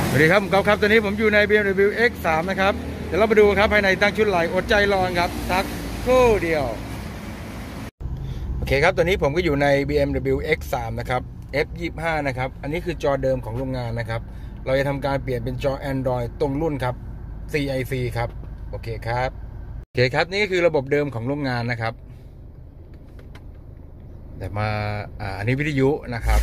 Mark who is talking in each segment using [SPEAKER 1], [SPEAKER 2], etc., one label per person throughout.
[SPEAKER 1] สวัสดีครับผมก๊อฟครับตอนนี้ผมอยู่ใน BMW X3 นะครับเดี๋ยวเรามาดูครับภายในตั้งชุดไหลอดใจรอครับสักครู่เดียวโอเคครับตอนนี้ผมก็อยู่ใน BMW X3 นะครับ F25 นะครับอันนี้คือจอเดิมของโรงงานนะครับเราจะทำการเปลี่ยนเป็นจอ Android ตรงรุ่นครับ CIC ครับโอเคครับนี่คือระบบเดิมของโรงงานนะครับแต่มาอันนี้วิทยุนะครับ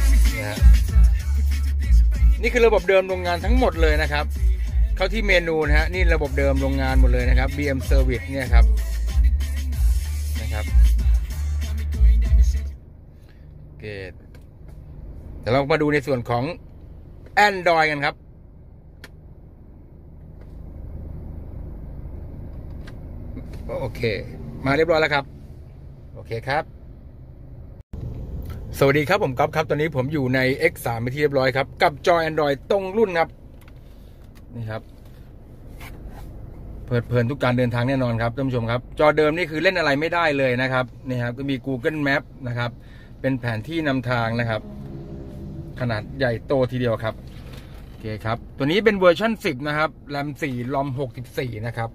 [SPEAKER 1] นี่คือระบบเดิมโรงงานทั้งหมดเลยนะครับเข้าที่เมนูนะฮะนี่ระบบเดิมโรงงานหมดเลยนะครับ BM Service เนี่ยครับนะครับโอเคเดี๋ยวเรามาดูในส่วนของ Android กันครับโอเคมาเรียบร้อยแล้วครับโอเคครับสวัสดีครับผมก๊อฟครับตอนนี้ผมอยู่ใน X3 ไปที่เรียบร้อยครับกับจอ Android ตรงรุ่นครับนี่ครับเพลินทุกการเดินทางแน่นอนครับท่านผู้ชมครับจอเดิมนี่คือเล่นอะไรไม่ได้เลยนะครับนี่ครับก็มี Google Map นะครับเป็นแผนที่นำทางนะครับขนาดใหญ่โตทีเดียวครับโอเคครับตัวนี้เป็นเวอร์ชัน10นะครับ RAM 4 ROM 64นะครับ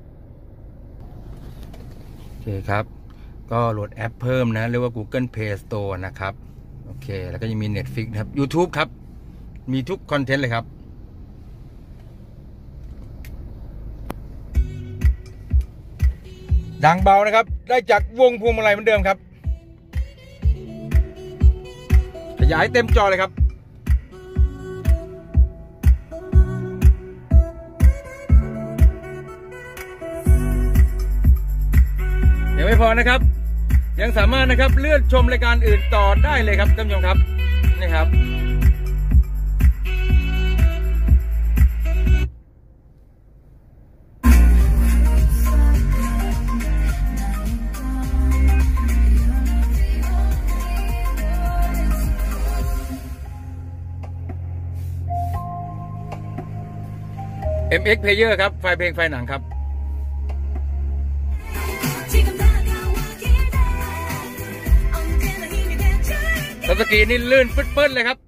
[SPEAKER 1] โอเคครับก็โหลดแอปเพิ่มนะเรียกว่า Google Play Store นะครับโอเคแล้วก็ยังมี Netflix นะครับ YouTube ครับมีทุกคอนเทนต์เลยครับดังเบานะครับได้จากวงพวงมาลัยเหมือนเดิมครับขยายเต็มจอเลยครับยังไม่พอนะครับยังสามารถนะครับเลื่อนชมรายการอื่นต่อได้เลยครับท่านผู้ชมครับนี่ครับMX Player ครับไฟล์เพลงไฟล์หนังครับทัชสกรีนนี่ลื่นปื้ดๆเลยครับ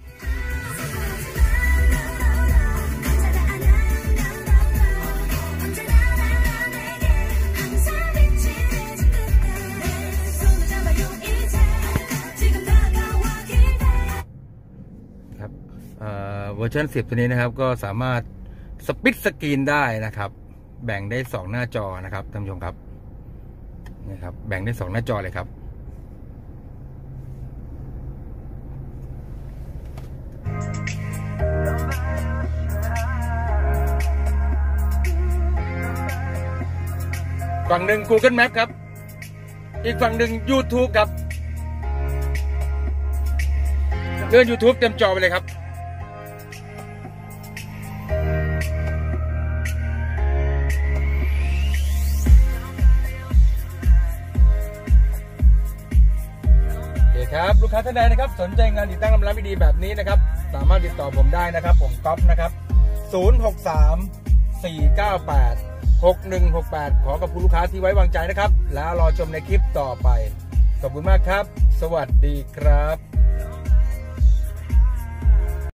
[SPEAKER 1] ครับเวอร์ชัน10ตัวนี้นะครับก็สามารถสปิดสกรีนได้นะครับแบ่งได้2หน้าจอนะครับท่านผู้ชมครับนี่ครับแบ่งได้2หน้าจอเลยครับฝั่งหนึ่ง Google Map ครับอีกฝั่งหนึ่ง YouTube ครับเลื่อน YouTube เต็มจอไปเลยครับครับลูกค้าท่านใดนะครับสนใจงานติดตั้งลำน้ำวิดีแบบนี้นะครับสามารถติดต่อผมได้นะครับผมก๊อฟนะครับ063-498-6168ขอขอบคุณลูกค้าที่ไว้วางใจนะครับแล้วรอชมในคลิปต่อไปขอบคุณมากครับสวัสดีครับ